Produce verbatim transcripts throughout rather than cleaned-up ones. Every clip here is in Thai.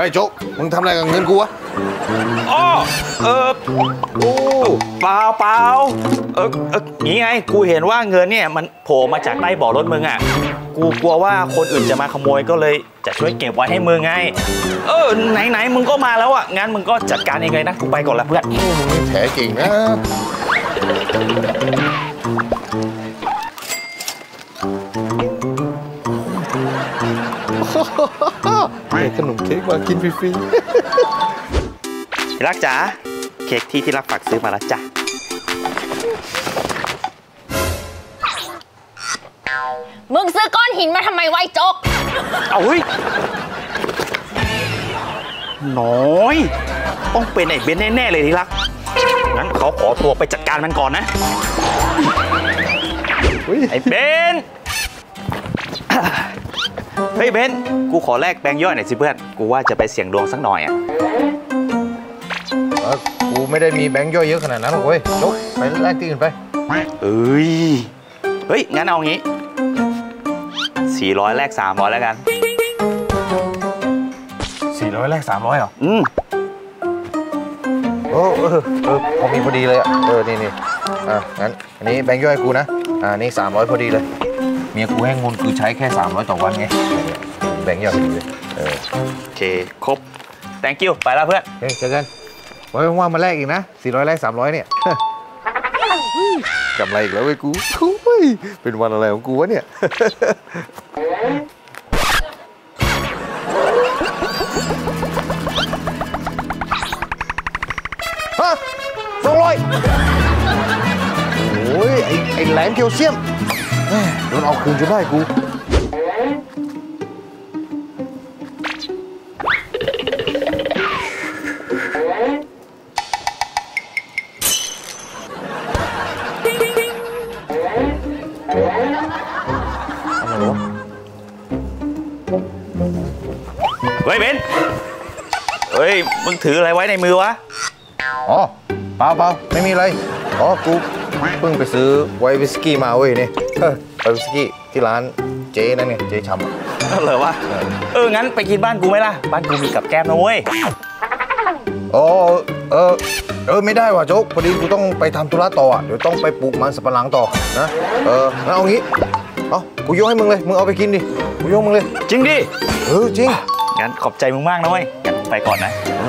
ฮ้ยโจ๊กมึงทำอะไรกับเงินกูวะอ๋อเออกูเปล่าเปล่าเออเออนี่ไงกูเห็นว่าเงินเนี่ยมันโผล่มาจากใต้เบาะรถมึงอ่ะกูกลัวว่าคนอื่นจะมาขโมยก็เลยจะช่วยเก็บไว้ให้มึงไงเออไหนไหนมึงก็มาแล้วอ่ะงั้นมึงก็จัดการเองเลยนะกูไปก่อนละเพื่อนมึงแถเก่งนะให้ขนมเค้กมากินฟรีๆที่รักจ๋าเค้กที่ที่รักฝากซื้อมาแล้วจ้ะมึงซื้อก้อนหินมาทำไมไว้จกเอาเฮ้ยน้อยต้องเป็นไอ้เบนแน่ๆเลยที่รักงั้นเขาขอตัวไปจัดการมันก่อนนะไอ้เบนเฮ้ยเบนกูขอแลกแบงค์ย่อยหน่อยสิเพื่อนกูว่าจะไปเสี่ยงดวงสักหน่อยอ่ะกูไม่ได้มีแบงค์ย่อยเยอะขนาดนั้นหรอกเว้ยโจ๊กไปแลกที่อื่นไปเอ้ยเฮ้ยงั้นเอางี้สี่ร้อยแลกสามร้อยแล้วกันสี่ร้อยแลกสามร้อยเหรออืมโอ้เออเออพอมีพอดีเลยอ่ะเออนี่นี่อ่ะงั้นอันนี้แบงค์ย่อยกูนะอ่านี่สามร้อยพอดีเลยเมียกูให้เงินกูใช้แค่สามร้อยต่อวันไงแบงค์ย่อยพอดีเลยเออโอเคครบ thank you ไปแล้วเพื่อนเฮ้ยเจอกันไว้ว่างๆมาแลกอีกนะสี่ร้อยแลกสามร้อยเนี่ยกำไรอีกแล้วเว้ยกูเป็นวันอะไรของกูวะเนี่ยฮะสองร้อยโอ้ยไอ้ไอ้แหลมแคลเซียมโดนเอาคืนจนได้กูเฮ้ยเบนเฮ้ยมึงถืออะไรไว้ในมือวะอ๋อเปล่าเปล่าไม่มีอะไรอ๋อกูเพิ่งไปซื้อไวน์วิสกี้มาเว้ยนี่ไวน์วิสกี้ที่ร้านเจ๊นั่นไงเจ๊ชำก็เลยวะเอองั้นไปกินบ้านกูไหมล่ะบ้านกูมีกับแก้มนะเว้ยอ๋อเออเออไม่ได้ว่ะโจ๊กพอดีกูต้องไปทำธุระต่อเดี๋ยวต้องไปปลูกมันสับปะหลังต่อนะเอองั้นเอางี้เอากูยกให้มึงเลยมึงเอาไปกินดิกูยกมึงเลยจริงดิเออจริงงั้นขอบใจมึงมากนะเว้ยงั้นไปก่อนนะ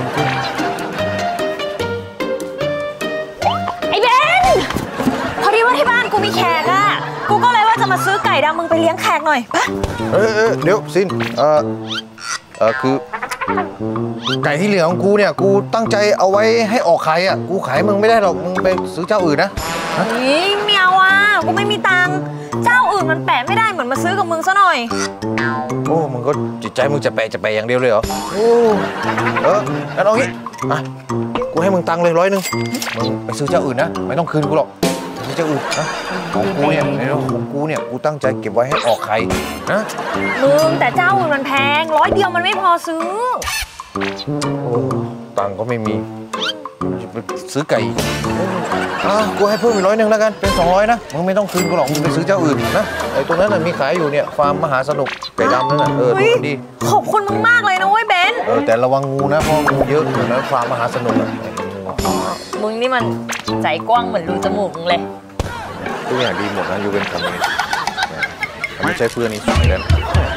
ไอ้เบนพอดีว่าที่บ้านกูมีแขกอ่ะกูก็เลยว่าจะมาซื้อไก่ดำมึงไปเลี้ยงแขกหน่อยปะเออเออเดี๋ยวซินเออเออคือไก่ที่เหลือของกูเนี่ยกูตั้งใจเอาไว้ให้ออกขายอ่ะกูขายมึงไม่ได้หรอกมึงไปซื้อเจ้าอื่นนะนี่เมียวอ่ะกูไม่มีตังค์เจ้าอื่นมันแปะไม่ได้เหมือนมาซื้อกับมึงซะหน่อยโอ้มึงก็จิตใจมึงจะแปะจะแปะอย่างเดียวเลยเหรอโอ้เอองั้นเอางี้อ่ะกูให้มึงตังค์เลยร้อยหนึ่งมึงไปซื้อเจ้าอื่นนะไม่ต้องคืนกูหรอกซื้อเจ้าอื่นนะของกูเนี่ยในเรื่องของกูเนี่ยกูตั้งใจเก็บไว้ให้ออกไข่นะมึงแต่เจ้าอื่นมันแพงร้อยเดียวมันไม่พอซื้อโอ้ตังค์ก็ไม่มีซื้อไก่อ่ะกูให้เพิ่มอีกร้อยหนึ่งแล้วกันเป็นสองร้อยนะมึงไม่ต้องคืนกูหรอกมึงไปซื้อเจ้าอื่นนะไอ้ตรงนั้นน่ะมีขายอยู่เนี่ยฟาร์มมหาสนุกไก่ดำนั่นน่ะเออดูดีขอบคุณมึงมากเลยนะเว้ยเบนเออแต่ระวังงูนะเพราะงูเยอะอยู่นะฟาร์มมหาสนุกอ่ะมึงนี่มันใจกว้างเหมือนรูจมูกมึงเลยทุกอย่างดีหมดนะยูเป็นคำนี้ไม่ใช่เพื่อนนี่สายกัน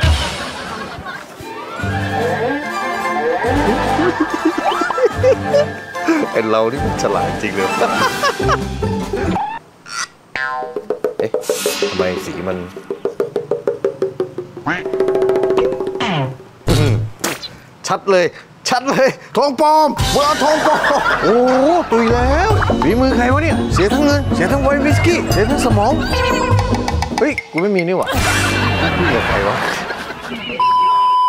ไอเรานี่มันฉลาดจริงเลยเอ๊ะทำไมสีมันชัดเลยชัดเลยทองปลอมมึงเอาทองปลอมโอ้ตุยแล้วฝีมือใครวะเนี่ยเสียทั้งเงินเสียทั้งไวน์วิสกี้เสียทั้งสมองเฮ้ยกูไม่มีนี่หว่าคุยกับใครวะ